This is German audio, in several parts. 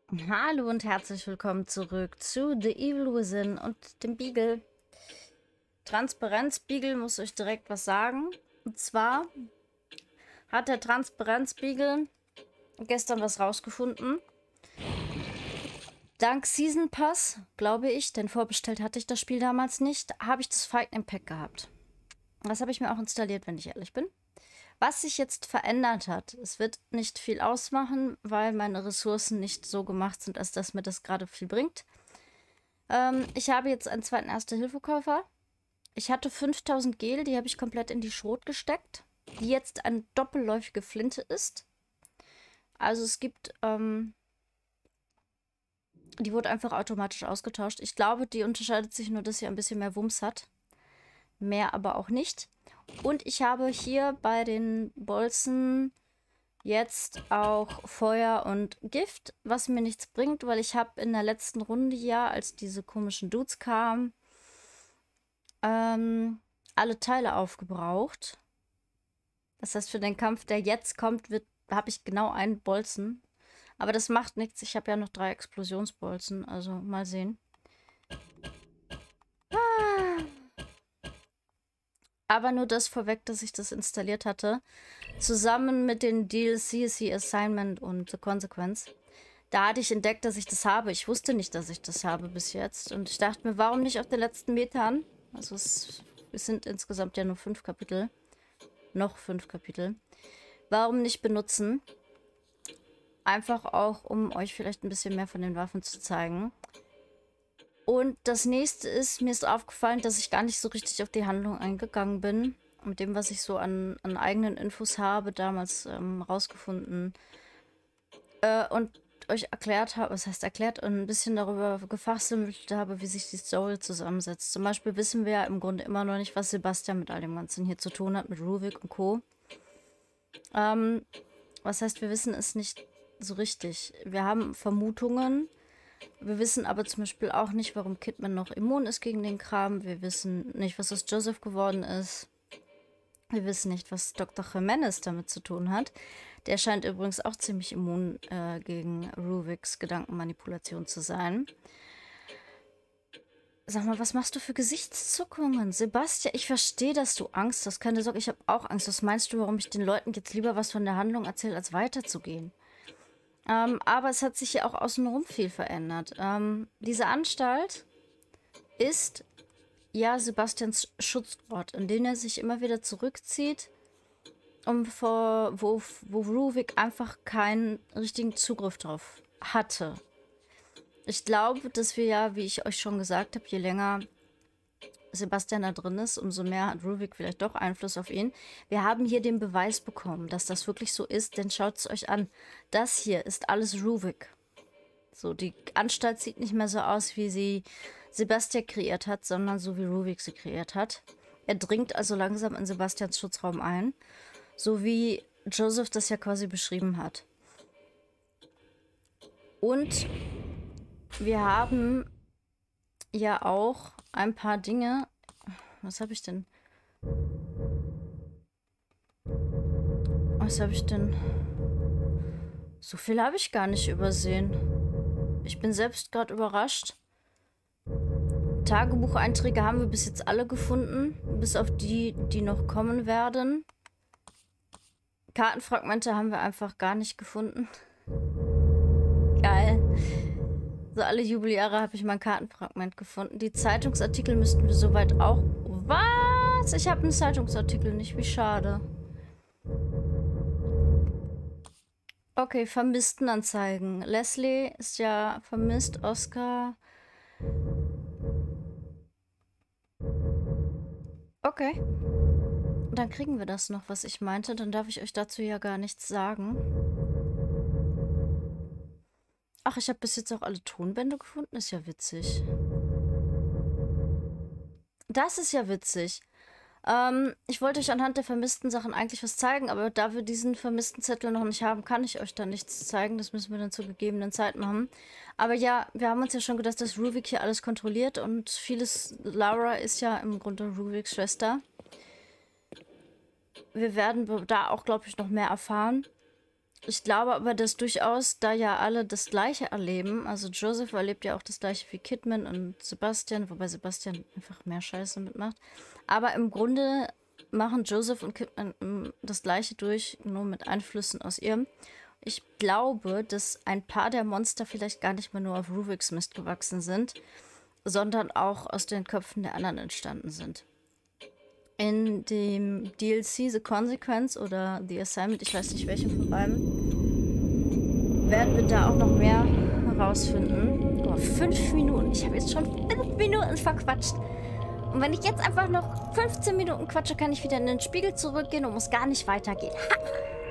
Hallo und herzlich willkommen zurück zu The Evil Within und dem Beagle. Transparenzbeagle muss euch direkt was sagen. Und zwar hat der Transparenzbeagle gestern was rausgefunden. Dank Season Pass, glaube ich, denn vorbestellt hatte ich das Spiel damals nicht, habe ich das Fight Name Pack gehabt. Das habe ich mir auch installiert, wenn ich ehrlich bin. Was sich jetzt verändert hat, es wird nicht viel ausmachen, weil meine Ressourcen nicht so gemacht sind, als dass mir das gerade viel bringt. Ich habe jetzt einen zweiten Erste-Hilfe-Koffer. Ich hatte 5000 Gel, die habe ich komplett in die Schrot gesteckt, die jetzt eine doppelläufige Flinte ist. Also es gibt, die wurde einfach automatisch ausgetauscht. Ich glaube, die unterscheidet sich nur, dass sie ein bisschen mehr Wumms hat. Mehr aber auch nicht. Und ich habe hier bei den Bolzen jetzt auch Feuer und Gift, was mir nichts bringt, weil ich habe in der letzten Runde ja, als diese komischen Dudes kamen, alle Teile aufgebraucht. Das heißt, für den Kampf, der jetzt kommt, habe ich genau einen Bolzen. Aber das macht nichts. Ich habe ja noch 3 Explosionsbolzen. Also mal sehen. Aber nur das vorweg, dass ich das installiert hatte. Zusammen mit den DLCs, The Assignment und The Consequence. Da hatte ich entdeckt, dass ich das habe. Ich wusste nicht, dass ich das habe bis jetzt. Und ich dachte mir, warum nicht auf den letzten Metern? Also es sind insgesamt ja nur 5 Kapitel. Noch 5 Kapitel. Warum nicht benutzen? Einfach auch, um euch vielleicht ein bisschen mehr von den Waffen zu zeigen. Und das nächste ist, mir ist aufgefallen, dass ich gar nicht so richtig auf die Handlung eingegangen bin. Mit dem, was ich so an eigenen Infos habe, damals rausgefunden. Und euch erklärt habe, was heißt erklärt, und ein bisschen darüber gefachsimpelt habe, wie sich die Story zusammensetzt. Zum Beispiel wissen wir ja im Grunde immer noch nicht, was Sebastian mit all dem Ganzen hier zu tun hat, mit Ruvik und Co. Was heißt, wir wissen es nicht so richtig. Wir haben Vermutungen. Wir wissen aber zum Beispiel auch nicht, warum Kidman noch immun ist gegen den Kram. Wir wissen nicht, was aus Joseph geworden ist. Wir wissen nicht, was Dr. Jimenez damit zu tun hat. Der scheint übrigens auch ziemlich immun gegen Ruviks Gedankenmanipulation zu sein. Sag mal, was machst du für Gesichtszuckungen? Sebastian, ich verstehe, dass du Angst hast. Keine Sorge, ich habe auch Angst. Was meinst du, warum ich den Leuten jetzt lieber was von der Handlung erzähle, als weiterzugehen? Aber es hat sich ja auch außenrum viel verändert. Diese Anstalt ist ja Sebastians Schutzort, in den er sich immer wieder zurückzieht, wo Ruvik einfach keinen richtigen Zugriff drauf hatte. Ich glaube, dass wir ja, wie ich euch schon gesagt habe, je länger Sebastian da drin ist, umso mehr hat Ruvik vielleicht doch Einfluss auf ihn. Wir haben hier den Beweis bekommen, dass das wirklich so ist, denn schaut es euch an. Das hier ist alles Ruvik. So, die Anstalt sieht nicht mehr so aus, wie sie Sebastian kreiert hat, sondern so wie Ruvik sie kreiert hat. Er dringt also langsam in Sebastians Schutzraum ein, so wie Joseph das ja quasi beschrieben hat. Und wir haben ja auch ein paar Dinge. Was habe ich denn? Was habe ich denn? So viel habe ich gar nicht übersehen. Ich bin selbst gerade überrascht. Tagebucheinträge haben wir bis jetzt alle gefunden, bis auf die, die noch kommen werden. Kartenfragmente haben wir einfach gar nicht gefunden. Geil. So alle Jubeljahre habe ich mal ein Kartenfragment gefunden. Die Zeitungsartikel müssten wir soweit auch... Was? Ich habe einen Zeitungsartikel nicht. Wie schade. Okay, Vermisstenanzeigen. Leslie ist ja vermisst. Oscar. Okay. Dann kriegen wir das noch, was ich meinte. Dann darf ich euch dazu ja gar nichts sagen. Ach, ich habe bis jetzt auch alle Tonbände gefunden. Ist ja witzig. Das ist ja witzig. Ich wollte euch anhand der vermissten Sachen eigentlich was zeigen, aber da wir diesen vermissten Zettel noch nicht haben, kann ich euch da nichts zeigen. Das müssen wir dann zur gegebenen Zeit machen. Aber ja, wir haben uns ja schon gedacht, dass Ruvik hier alles kontrolliert und vieles... Laura ist ja im Grunde Ruviks Schwester. Wir werden da auch, glaube ich, noch mehr erfahren. Ich glaube aber, dass durchaus, da ja alle das Gleiche erleben, also Joseph erlebt ja auch das Gleiche wie Kidman und Sebastian, wobei Sebastian einfach mehr Scheiße mitmacht. Aber im Grunde machen Joseph und Kidman das Gleiche durch, nur mit Einflüssen aus ihr. Ich glaube, dass ein paar der Monster vielleicht gar nicht mehr nur auf Ruviks Mist gewachsen sind, sondern auch aus den Köpfen der anderen entstanden sind. In dem DLC The Consequence oder The Assignment, ich weiß nicht welchen von beiden, werden wir da auch noch mehr herausfinden. Oh, 5 Minuten. Ich habe jetzt schon 5 Minuten verquatscht. Und wenn ich jetzt einfach noch 15 Minuten quatsche, kann ich wieder in den Spiegel zurückgehen und muss gar nicht weitergehen. Ha!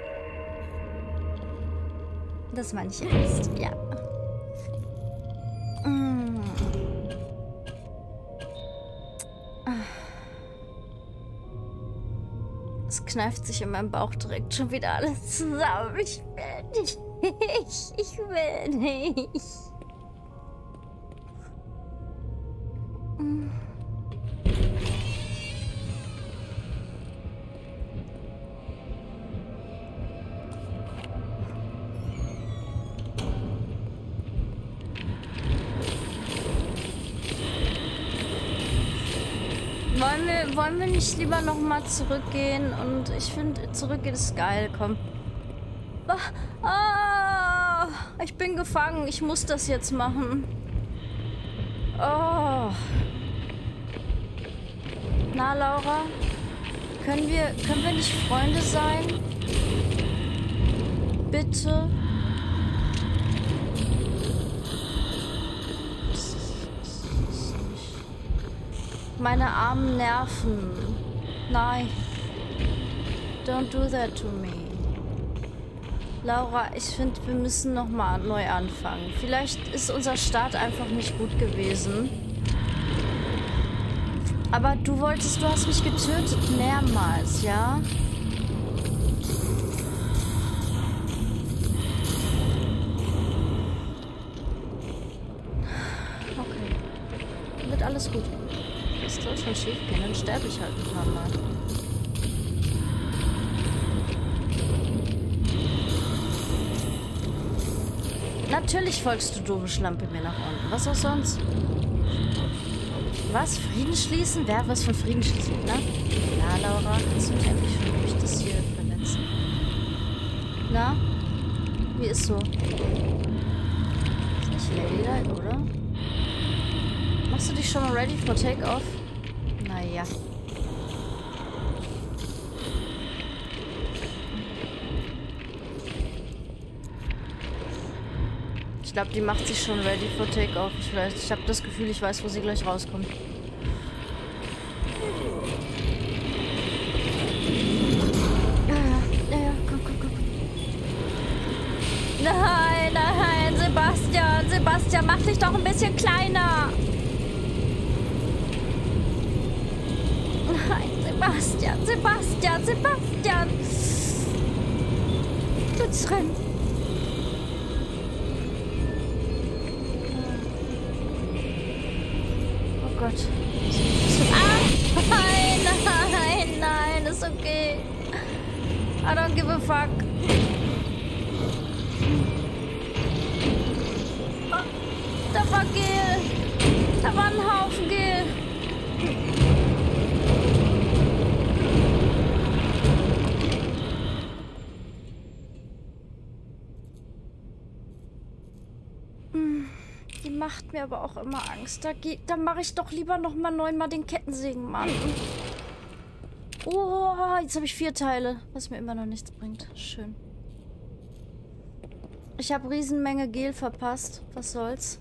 Das meine ich ernst, ja. Es kneift sich in meinem Bauch direkt schon wieder alles zusammen. Ich will nicht. Ich will nicht. Wollen wir nicht lieber nochmal zurückgehen? Und ich finde, zurückgehen ist geil, komm. Ich bin gefangen. Ich muss das jetzt machen. Oh. Na, Laura? Können wir nicht Freunde sein? Bitte? Meine armen Nerven. Nein. Don't do that to me. Laura, ich finde, wir müssen nochmal neu anfangen. Vielleicht ist unser Start einfach nicht gut gewesen. Aber du hast mich getötet mehrmals, ja? Okay. Wird alles gut. Das soll schon schief gehen, dann sterbe ich halt ein paar Mal. Natürlich folgst du, doofe Schlampe, mir nach unten. Was auch sonst? Was? Frieden schließen? Wer hat was von Frieden schließen? Na? Ja, Laura, kannst du mich eigentlich schon durch das hier verletzen? Na? Wie ist so? Ist nicht Ladylike, oder? Machst du dich schon mal ready for Takeoff? Naja. Ich glaube, die macht sich schon ready for Takeoff. Ich habe das Gefühl, ich weiß, wo sie gleich rauskommt. Ja, komm. Nein, Sebastian, mach dich doch ein bisschen kleiner. Nein, Sebastian. Jetzt rennen. Oh Gott. Nein, ist okay. I don't give a fuck. Oh, da war Gel. Da war ein Haufen Gel. Die macht mir aber auch immer Angst. Da mache ich doch lieber noch mal 9-mal den Kettensägen, Mann. Oh, jetzt habe ich 4 Teile, was mir immer noch nichts bringt. Schön. Ich habe Riesenmenge Gel verpasst. Was soll's?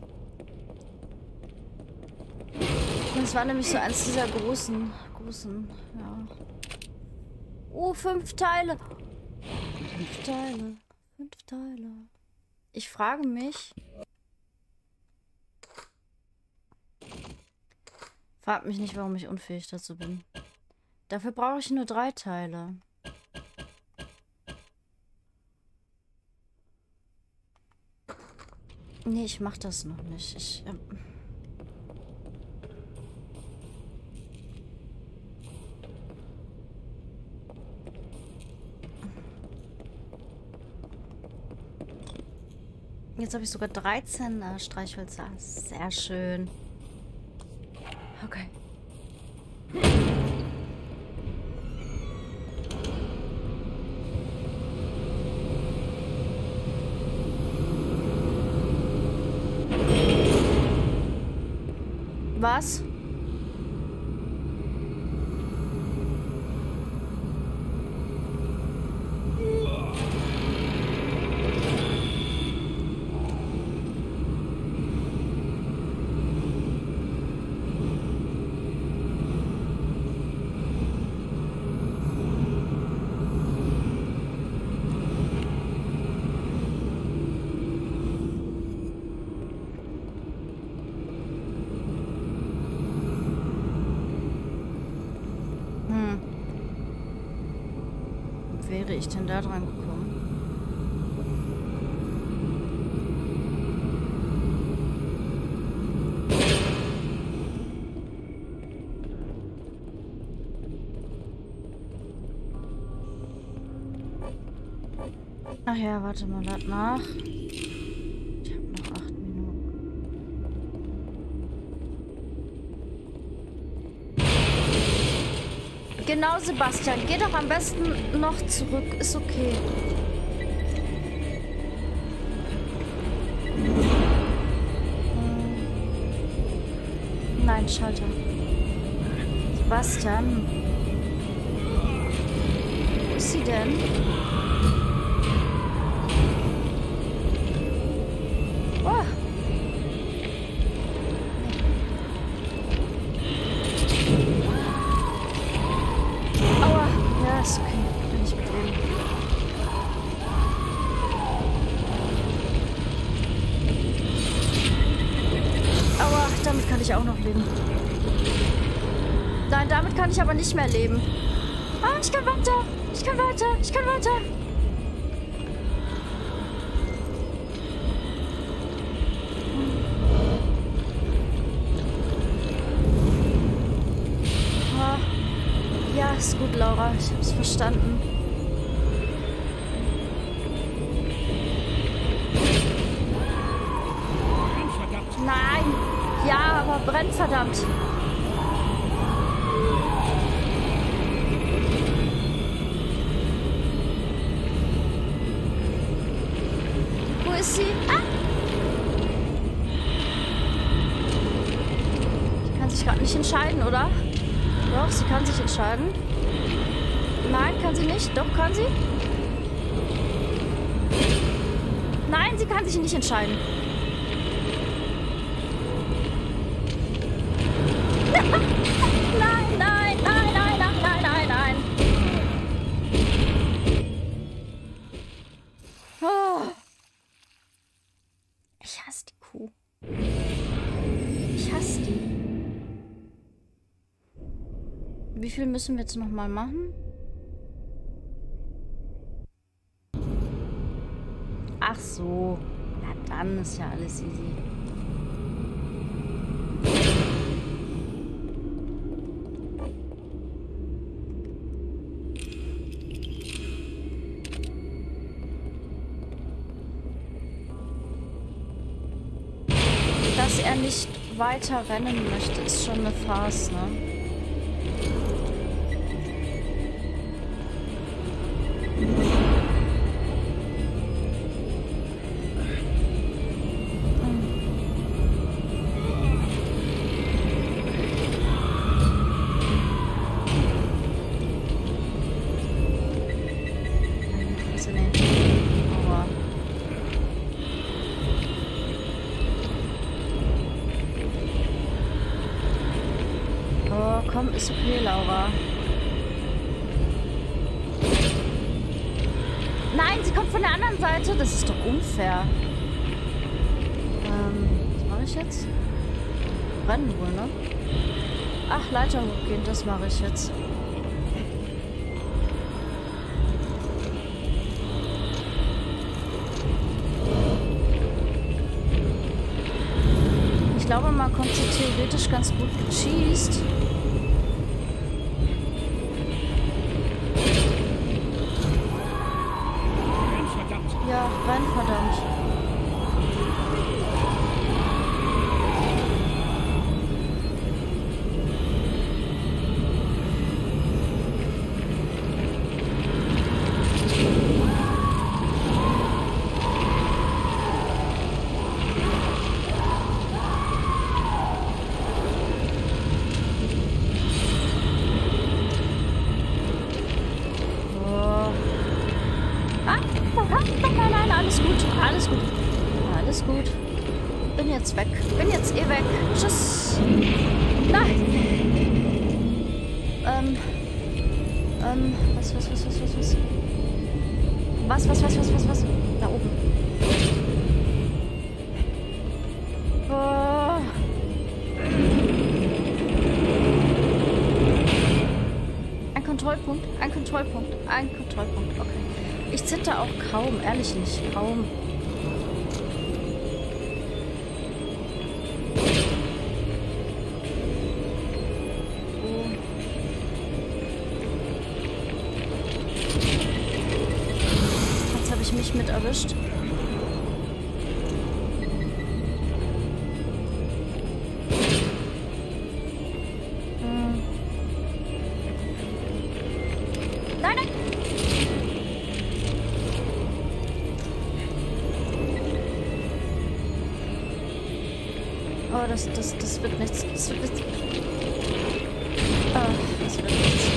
Das war nämlich so eins dieser großen, ja. Oh, 5 Teile. 5 Teile. Ich frage mich... Frag mich nicht, warum ich unfähig dazu bin. Dafür brauche ich nur 3 Teile. Nee, ich mach das noch nicht. jetzt habe ich sogar 13 Streichhölzer. Sehr schön. Okay. Was? Wäre ich denn da dran gekommen? Ach ja, warte mal, lad nach. Ich habe noch 8 Minuten. Genau, Sebastian. Geh doch am besten noch zurück. Ist okay. Nein, Schalter. Sebastian. Wo ist sie denn? Oh. Aua. Ja, ist okay. Kann ich mitleben. Aua, damit kann ich auch noch leben. Nein, damit kann ich aber nicht mehr leben. Ah, ich kann weiter. Ich kann weiter. Ich kann weiter. Ah, ja, ist gut, Laura. Ich hab's verstanden. Nein. Ja, aber brennt verdammt. Wo ist sie? Ah! Sie kann sich gerade nicht entscheiden, oder? Doch, sie kann sich entscheiden. Nein, kann sie nicht. Doch, kann sie? Nein, sie kann sich nicht entscheiden. Nein, nein, nein, nein, nein, nein, nein, nein. Oh. Ich hasse die Kuh. Ich hasse die. Wie viel müssen wir jetzt noch mal machen? Ach so. Ja, dann ist ja alles easy. Dass er nicht weiter rennen möchte, ist schon eine Farce, ne? Komm, ist okay, Laura. Nein, sie kommt von der anderen Seite. Das ist doch unfair. Was mache ich jetzt? Rennen wohl, ne? Ach, Leiter hochgehen, das mache ich jetzt. Ich glaube, man kommt so theoretisch ganz gut gecheast. Ja, rein, verdammt. Bin jetzt weg. Bin jetzt eh weg. Tschüss. Nein. Was? Was? Da oben. Oh. Ein Kontrollpunkt. Okay. Ich zitter auch kaum, ehrlich nicht. Kaum. Mich mit erwischt. Nein! Oh, das wird nichts. Das wird nichts. Das wird nichts.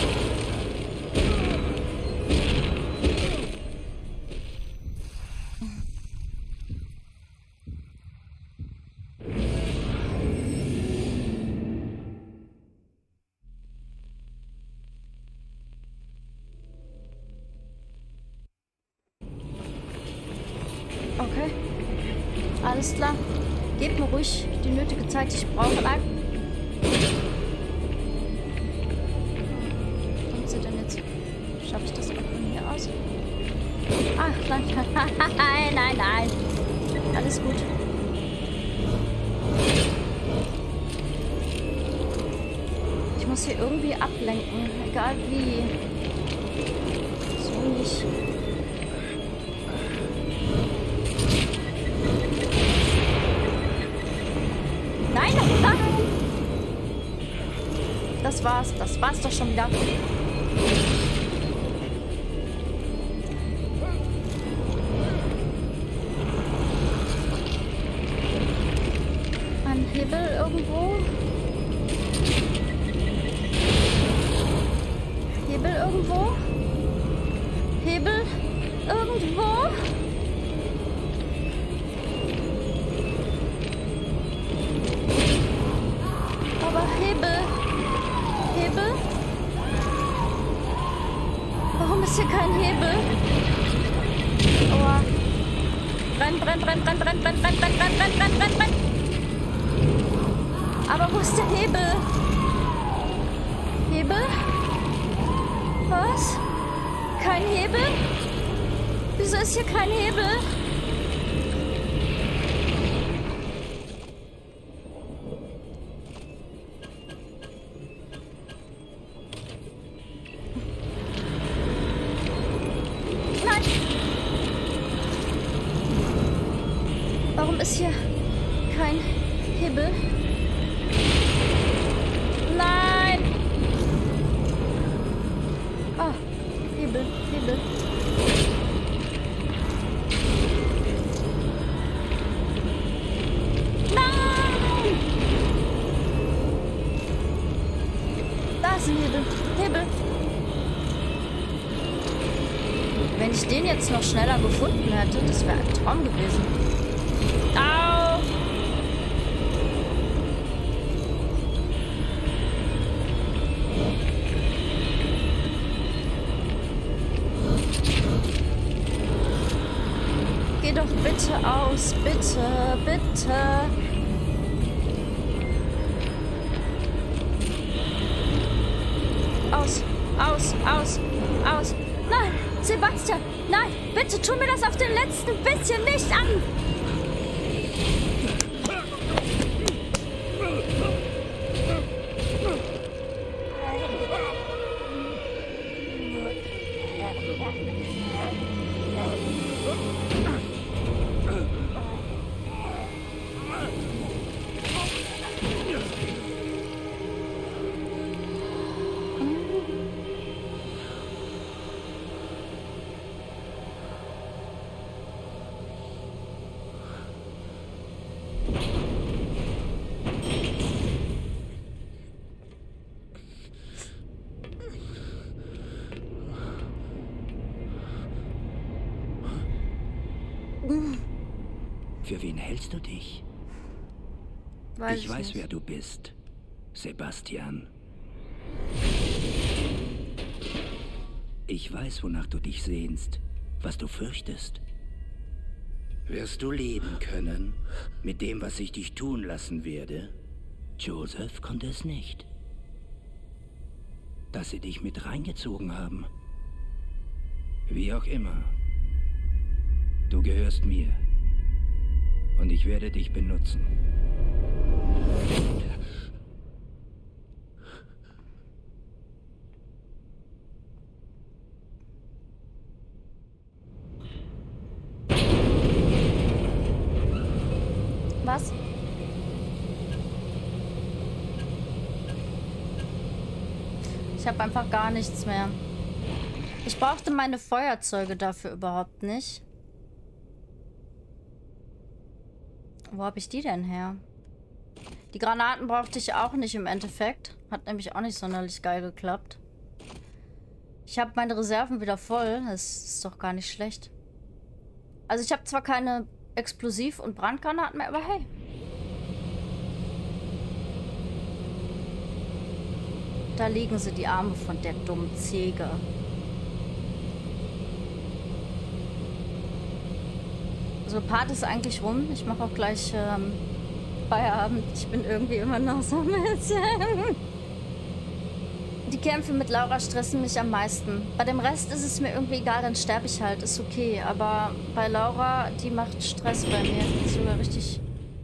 Okay. Alles klar. Gebt mir ruhig die nötige Zeit, die ich brauche. Nein. Wo kommt sie denn jetzt? Schaffe ich das auch von hier aus? Ach, nein. Alles gut. Ich muss hier irgendwie ablenken. Egal wie. So nicht. Das war's doch schon wieder. Ein Hebel irgendwo? Hebel irgendwo? Aber Hebel? Warum ist hier kein Hebel? Aua. Brenn. Aber wo ist der Hebel? Hebel? Was? Kein Hebel? Wieso ist hier kein Hebel? Warum ist hier kein Hebel? Nein! Ah, Hebel. Nein! Da ist ein Hebel. Wenn ich den jetzt noch schneller gefunden hätte, das wäre ein Traum gewesen. Au! Geh doch bitte aus, bitte. Aus. Nein, Sebastian, nein, bitte tu mir das auf den letzten bisschen nicht an. Für wen hältst du dich? Weiß Ich ich weiß, wer nicht. du bist, Sebastian. Ich weiß, wonach du dich sehnst, was du fürchtest. Wirst du leben können mit dem, was ich dich tun lassen werde? Joseph konnte es nicht. Dass sie dich mit reingezogen haben. Wie auch immer. Du gehörst mir. Und ich werde dich benutzen. Was? Ich habe einfach gar nichts mehr. Ich brauchte meine Feuerzeuge dafür überhaupt nicht. Wo habe ich die denn her? Die Granaten brauchte ich auch nicht im Endeffekt. Hat nämlich auch nicht sonderlich geil geklappt. Ich habe meine Reserven wieder voll. Das ist doch gar nicht schlecht. Also ich habe zwar keine Explosiv- und Brandgranaten mehr, aber hey. Da liegen sie, die Arme von der dummen Ziege. So, Part ist eigentlich rum. Ich mache auch gleich Feierabend. Ich bin irgendwie immer noch so mit. Die Kämpfe mit Laura stressen mich am meisten. Bei dem Rest ist es mir irgendwie egal, dann sterbe ich halt. Ist okay. Aber bei Laura, die macht Stress bei mir. Die ist sogar richtig...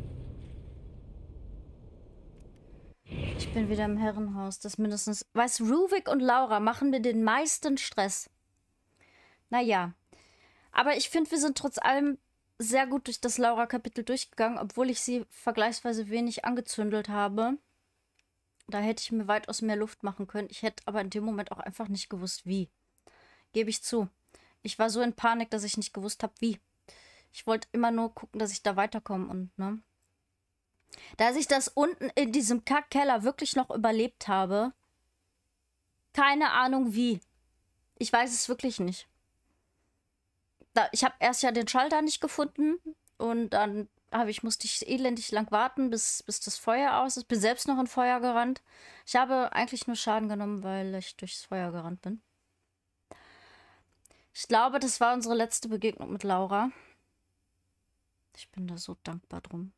Ich bin wieder im Herrenhaus. Das mindestens... Weißt, Ruvik und Laura machen mir den meisten Stress. Naja. Aber ich finde, wir sind trotz allem sehr gut durch das Laura-Kapitel durchgegangen, obwohl ich sie vergleichsweise wenig angezündelt habe. Da hätte ich mir weitaus mehr Luft machen können. Ich hätte aber in dem Moment auch einfach nicht gewusst, wie. Gebe ich zu. Ich war so in Panik, dass ich nicht gewusst habe, wie. Ich wollte immer nur gucken, dass ich da weiterkomme und, ne? Da ich das unten in diesem Kackkeller wirklich noch überlebt habe, keine Ahnung wie. Ich weiß es wirklich nicht. Ich habe erst ja den Schalter nicht gefunden und dann musste ich elendig lang warten, bis das Feuer aus ist. Bin selbst noch in Feuer gerannt. Ich habe eigentlich nur Schaden genommen, weil ich durchs Feuer gerannt bin. Ich glaube, das war unsere letzte Begegnung mit Laura. Ich bin da so dankbar drum.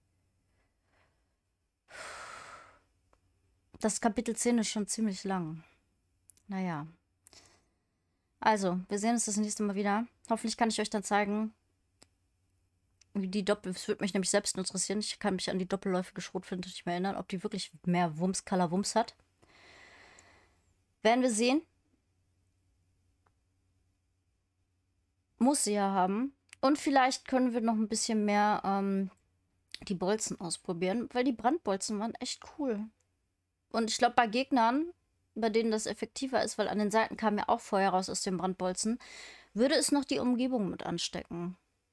Das Kapitel 10 ist schon ziemlich lang. Naja. Also, wir sehen uns das nächste Mal wieder. Hoffentlich kann ich euch dann zeigen, wie die es würde mich nämlich selbst interessieren. Ich kann mich an die doppelläufige Schrotflinte nicht mehr erinnern, ob die wirklich mehr Wumms, Kalawumms hat. Werden wir sehen. Muss sie ja haben. Und vielleicht können wir noch ein bisschen mehr die Bolzen ausprobieren, weil die Brandbolzen waren echt cool. Und ich glaube, bei Gegnern, bei denen das effektiver ist, weil an den Seiten kam ja auch Feuer raus aus den Brandbolzen, würde es noch die Umgebung mit anstecken.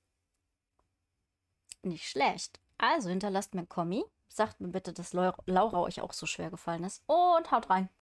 Nicht schlecht. Also hinterlasst mir ein Kommi. Sagt mir bitte, dass Laura euch auch so schwer gefallen ist. Und haut rein.